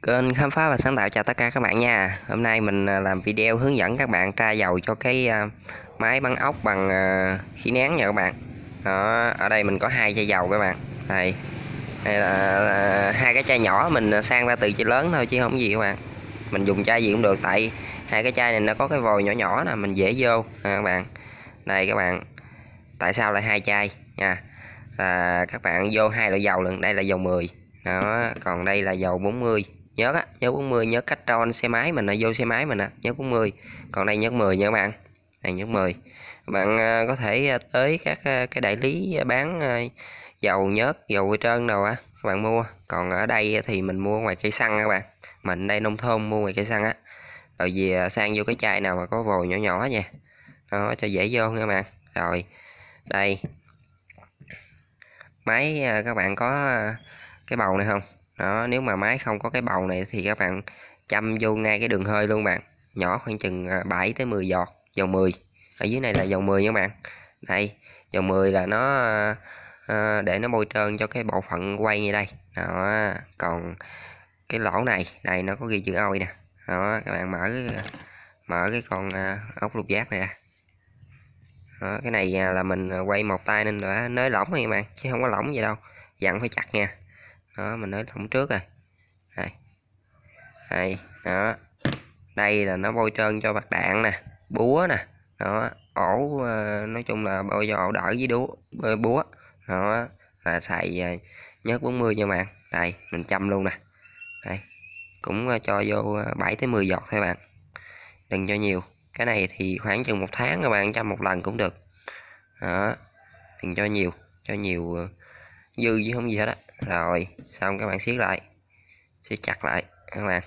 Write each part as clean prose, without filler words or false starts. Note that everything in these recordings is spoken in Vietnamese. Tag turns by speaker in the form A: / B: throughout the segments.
A: Kênh khám phá và sáng tạo chào tất cả các bạn nha. Hôm nay mình làm video hướng dẫn các bạn tra dầu cho cái máy bắn ốc bằng khí nén nha các bạn. Đó, ở đây mình có hai chai dầu các bạn. Đây là hai cái chai nhỏ mình sang ra từ chai lớn thôi chứ không gì các bạn. Mình dùng chai gì cũng được, tại hai cái chai này nó có cái vòi nhỏ nhỏ nè, mình dễ vô các bạn. Đây các bạn, tại sao lại hai chai nha? Các bạn vô hai loại dầu lần, đây là dầu 10. Đó, còn đây là dầu 40. Nhớ 40, nhớ cách tròn xe máy mình, vô xe máy mình nhớ 40. Còn đây nhớ 10 nha các bạn. Đây nhớ 10. Các bạn có thể tới các cái đại lý bán dầu nhớt, dầu bôi trơn đâu các bạn mua. Còn ở đây thì mình mua ngoài cây xăng các bạn. Mình đây nông thôn mua ngoài cây xăng á. Rồi về sang vô cái chai nào mà có vòi nhỏ nhỏ nha. Đó, cho dễ vô nha các bạn. Rồi đây máy, các bạn có cái bầu này không? Đó, nếu mà máy không có cái bầu này thì các bạn châm vô ngay cái đường hơi luôn bạn, nhỏ khoảng chừng 7 tới 10 giọt dầu 10. Ở dưới này là dầu 10 nha các bạn. Đây dầu 10 là nó để nó bôi trơn cho cái bộ phận quay như đây. Đó, còn cái lỗ này đây nó có ghi chữ oi nè. Đó, các bạn mở cái con ốc lục giác này ra. Đó, cái này là mình quay một tay nên đã nới lỏng thôi các bạn, chứ không có lỏng gì đâu, dặn phải chặt nha. Đó, mình nới lỏng trước rồi. Đây đó, đây là nó bôi trơn cho bạc đạn nè, búa nè. Đó, ổ nói chung là bôi cho ổ đỡ với búa. Đó là xài nhớt 40 nha bạn. Đây mình châm luôn nè. Đây cũng cho vô 7 tới 10 giọt thôi bạn, đừng cho nhiều. Cái này thì khoảng chừng 1 tháng các bạn chăm một lần cũng được. Đó, đừng cho nhiều dư chứ không gì hết á. Rồi xong các bạn siết lại, siết chặt lại các bạn.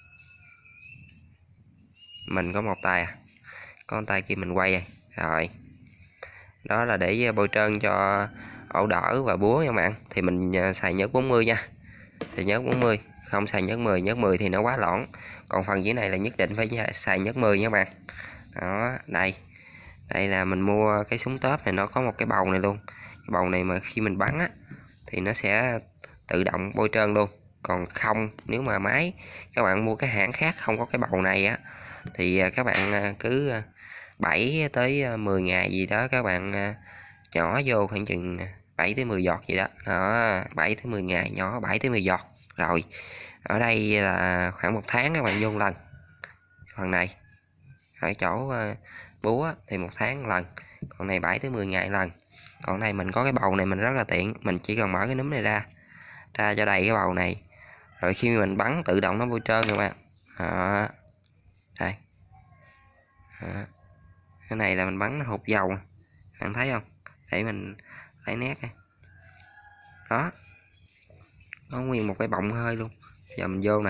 A: Mình có một tay có tay kia mình quay rồi. Đó là để bôi trơn cho ổ đỡ và búa nha các bạn. Thì mình xài nhớt 40 nha, thì nhớt 40, không xài nhớt 10. Nhớt 10 thì nó quá lõn, còn phần dưới này là nhất định phải xài nhớt 10 nha các bạn. Đó, đây là mình mua cái súng tớp này, nó có một cái bầu này luôn. Cái bầu này mà khi mình bắn thì nó sẽ tự động bôi trơn luôn. Còn không, nếu mà máy các bạn mua cái hãng khác không có cái bầu này thì các bạn cứ 7 tới 10 ngày gì đó các bạn nhỏ vô khoảng chừng 7 tới 10 giọt gì đó. Đó, 7 tới 10 ngày nhỏ 7 tới 10 giọt. Rồi ở đây là khoảng 1 tháng các bạn vô một lần. Phần này ở chỗ búa thì 1 tháng lần, còn này 7 tới 10 ngày lần. Còn này mình có cái bầu này mình rất là tiện, mình chỉ cần mở cái núm này ra cho đầy cái bầu này, rồi khi mình bắn tự động nó bôi trơn các bạn. Đó. Đây. Đó. Cái này là mình bắn nó hụt dầu, bạn thấy không? Để mình lấy nét này. Đó, có nguyên một cái bọng hơi luôn. Giờ mình vô nè.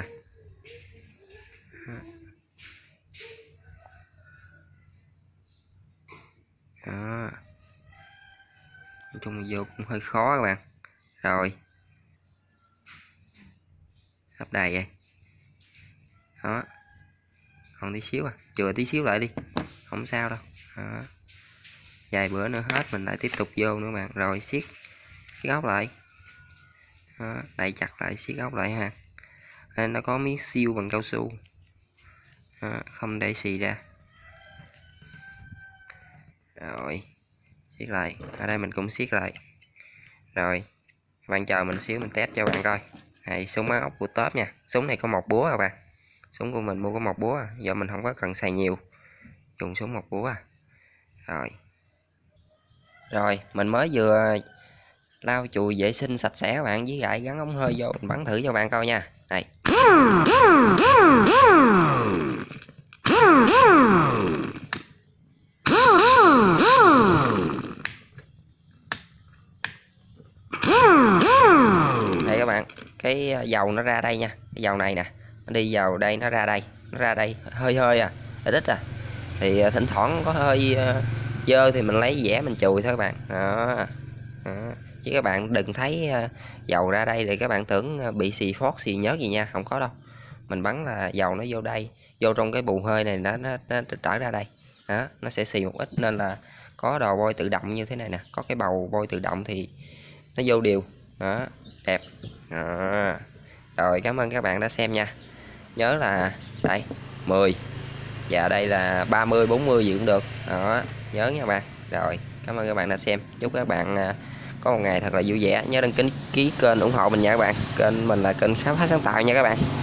A: Đó, nói chung là vô cũng hơi khó các bạn. Rồi sắp đầy vậy. Đó, còn tí xíu chừa tí xíu lại đi, không sao đâu. Đó. Vài bữa nữa hết mình lại tiếp tục vô nữa bạn. Rồi siết ốc lại. Đó, đậy chặt lại, siết ốc lại ha. Đây, nó có miếng siêu bằng cao su. Đó, không để xì ra. Rồi siết lại, ở đây mình cũng siết lại. Rồi bạn chờ mình xíu, mình test cho bạn coi. Đây, súng bắn ốc của top nha. Súng này có một búa các bạn. Súng của mình mua có một búa, giờ mình không có cần xài nhiều, dùng súng một búa. Rồi mình mới vừa lau chùi vệ sinh sạch sẽ các bạn, với gậy gắn ống hơi vô, mình bắn thử cho bạn coi nha. Đây. Đây các bạn, cái dầu nó ra đây nha, cái dầu này nè, nó đi vào đây, nó ra đây hơi ít thì thỉnh thoảng có hơi dơ thì mình lấy dẻ mình chùi thôi các bạn. Đó. Chứ các bạn đừng thấy dầu ra đây thì các bạn tưởng bị xì phót xì nhớt gì nha, không có đâu. Mình bắn là dầu nó vô đây, vô trong cái bù hơi này nó trở ra đây. Đó, nó sẽ xì một ít, nên là có đồ bôi tự động như thế này nè, có cái bầu bôi tự động thì nó vô đều. Đó, đẹp. Đó. Rồi cảm ơn các bạn đã xem nha. Nhớ là đây 10 và đây là 30 40 gì cũng được đó, nhớ nha bạn. Rồi cảm ơn các bạn đã xem, chúc các bạn có một ngày thật là vui vẻ. Nhớ đăng ký kênh ủng hộ mình nha các bạn, kênh mình là kênh khám phá sáng tạo nha các bạn.